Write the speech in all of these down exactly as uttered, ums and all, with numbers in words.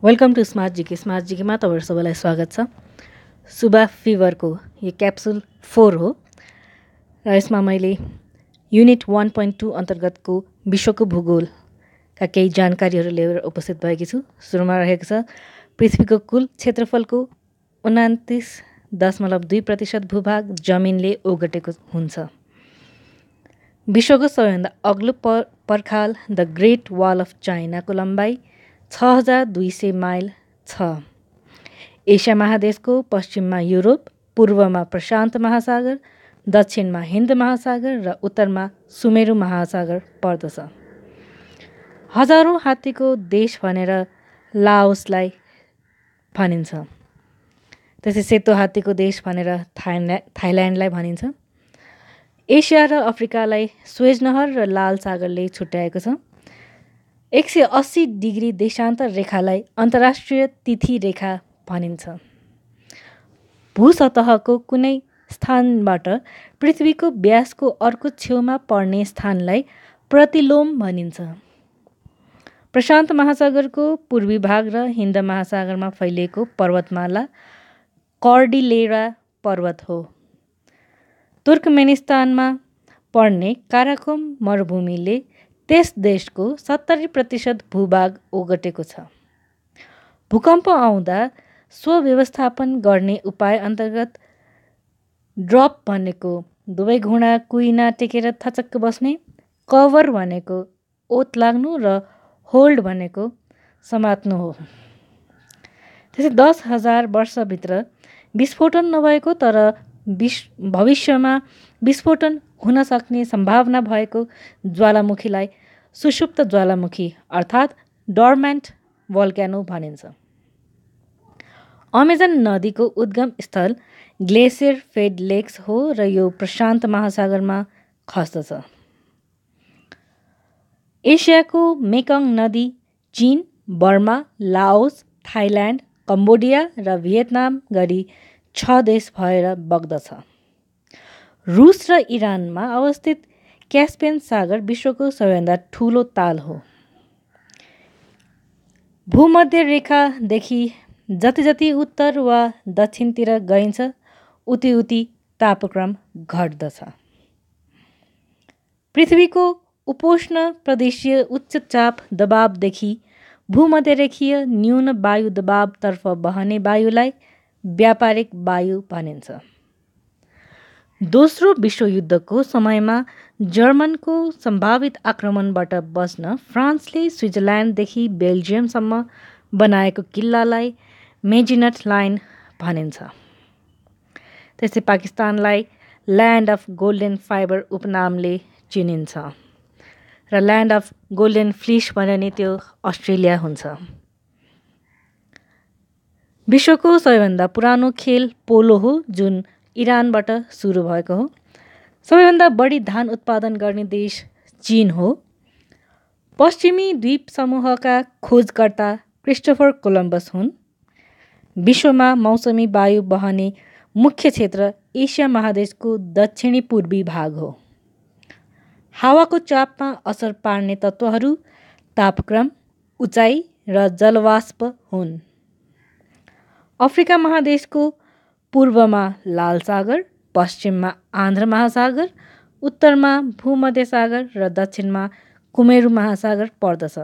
Welcome to smart GK smart जिकेमा तपाईँहरू सबैलाई स्वागत छ। सुबा फिभरको यो क्याप्सुल फोर हो र यसमा मैले युनिट वान पोइन्ट टू अन्तर्गतको विश्वको भूगोलका केही जानकारीहरू लिएर उपस्थित भएकी छु। सुरुमा रहेको छ पृथ्वीको कुल क्षेत्रफलको उनातिस दशमलव दुई प्रतिशत भूभाग जमिनले ओगटेको हुन्छ। विश्वको सबैभन्दा अग्लो पर पर्खाल द ग्रेट वाल अफ चाइनाको लम्बाइ छ हजार दुई सय माइल छ। एसिया महादेशको पश्चिममा युरोप, पूर्वमा प्रशान्त महासागर, दक्षिणमा हिन्द महासागर र उत्तरमा सुमेरु महासागर पर्दछ। हजारौँ हात्तीको देश भनेर लाओसलाई भनिन्छ। त्यसै सेतो हात्तीको देश भनेर थाइल्या थाइल्यान्डलाई भनिन्छ। एसिया र अफ्रिकालाई स्वेज नहर र लाल सागरले छुट्याएको छ। एक सय अस्सी डिग्री देशान्तर रेखालाई अन्तर्राष्ट्रिय तिथि रेखा भनिन्छ। भूसतहको कुनै स्थानबाट पृथ्वीको व्यासको अर्को छेउमा पर्ने स्थानलाई प्रतिलोम भनिन्छ। प्रशान्त महासागरको पूर्वी भाग र हिन्द महासागरमा फैलिएको पर्वतमाला कर्डिलेरा पर्वत हो। तुर्कमेनिस्तानमा पर्ने काराकोम मरुभूमिले त्यस देशको सत्तरी प्रतिशत भूभाग ओगटेको छ। भूकम्प आउँदा स्वव्यवस्थापन गर्ने उपाय अन्तर्गत ड्रप भनेको दुवै घुँडा कुइना टेकेर थचक्क बस्ने, कभर भनेको ओत लाग्नु र होल्ड भनेको समात्नु हो। त्यसै दस हजार वर्षभित्र विस्फोटन नभएको तर विश भविष्यमा विस्फोटन हुन सक्ने सम्भावना भएको ज्वालामुखीलाई सुषुप्त ज्वालामुखी अर्थात् डर्मेन्ट भल्क्यानो भनिन्छ। अमेजन नदीको उद्गम स्थल ग्लेसियर फेड लेक्स हो र यो प्रशान्त महासागरमा खस्दछ। एसियाको मेकङ नदी चीन, बर्मा, लाओस, थाइल्यान्ड, कम्बोडिया र भियतनाम गरी छ देश भएर बग्दछ। रुस र इरानमा अवस्थित क्यास्पियन सागर विश्वको सबैभन्दा ठुलो ताल हो। भूमध्य रेखादेखि जति जति उत्तर वा दक्षिणतिर गइन्छ उति उति तापक्रम घट्दछ। पृथ्वीको उपोष्ण प्रदेशीय उच्च चाप दबावदेखि भूमध्यरेखीय न्यून वायु दबावतर्फ बहने वायुलाई व्यापारिक वायु भनिन्छ। दोस्रो विश्वयुद्धको समयमा जर्मनको सम्भावित आक्रमणबाट बच्न फ्रान्सले स्विजरल्यान्डदेखि बेल्जियमसम्म बनाएको किल्लालाई मेजिनट लाइन भनिन्छ। त्यसै पाकिस्तानलाई ल्यान्ड अफ गोल्डन फाइबर उपनामले चिनिन्छ र ल्यान्ड अफ गोल्डन फ्लिस भन्यो भने त्यो अस्ट्रेलिया हुन्छ। विश्वको सबैभन्दा पुरानो खेल पोलो हो जुन इरानबाट सुरु भएको हो। सबैभन्दा बढी धान उत्पादन गर्ने देश चीन हो। पश्चिमी द्वीप समूहका खोजकर्ता क्रिस्टोफर कोलम्बस हुन्। विश्वमा मौसमी वायु बहने मुख्य क्षेत्र एसिया महादेशको दक्षिणी पूर्वी भाग हो। हावाको चापमा असर पार्ने तत्त्वहरू तापक्रम, उचाइ र जलवाष्प हुन्। अफ्रिका महादेशको पूर्वमा लाल सागर, पश्चिममा आन्ध्र महासागर, उत्तरमा भूमध्य सागर र दक्षिणमा कुमेरु महासागर पर्दछ।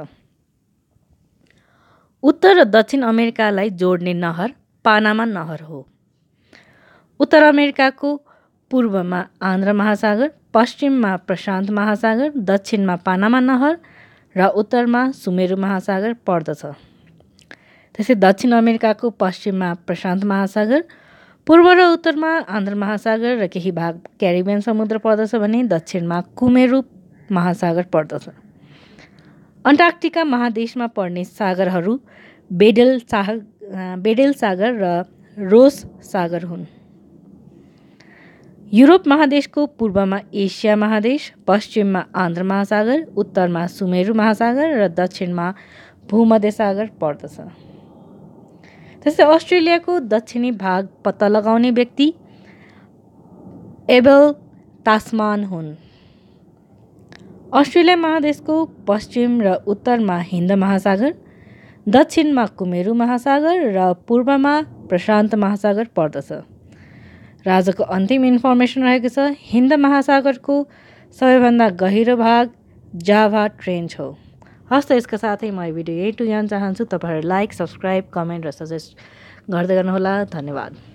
उत्तर र दक्षिण अमेरिकालाई जोड्ने नहर पानामा नहर हो। उत्तर अमेरिकाको पूर्वमा आन्ध्र महासागर, पश्चिममा प्रशान्त महासागर, दक्षिणमा पानामा नहर र उत्तरमा सुमेरु महासागर पर्दछ। त्यसै दक्षिण अमेरिकाको पश्चिममा प्रशान्त महासागर, पूर्व र उत्तरमा आन्ध्र महासागर र केही भाग क्यारिबियन समुद्र पर्दछ भने दक्षिणमा कुमेरु महासागर पर्दछ। अन्टार्कटिका महादेशमा पर्ने सागरहरू बेडेल सागर बेडेल सागर र रोस सागर हुन्। युरोप महादेशको पूर्वमा एसिया महादेश, पश्चिममा आन्ध्र महासागर, उत्तरमा सुमेरु महासागर र दक्षिणमा भूमध्य सागर पर्दछ। त्यसै अस्ट्रेलियाको दक्षिणी भाग पत्ता लगाउने व्यक्ति एबेल तास्मान हुन्। अस्ट्रेलिया महादेशको पश्चिम र उत्तरमा हिन्द महासागर, दक्षिणमा कुमेरु महासागर र पूर्वमा प्रशान्त महासागर पर्दछ। र आजको अन्तिम इन्फर्मेसन रहेको छ हिन्द महासागरको सबैभन्दा गहिरो भाग जाभा ट्रेन्च हो। हस् त यसका साथै म यो भिडियो यही टुङ्ग्याउन चाहन्छु। तपाईँहरू लाइक, सब्सक्राइब, कमेन्ट र सजेस्ट गर्दै गर्नुहोला। धन्यवाद।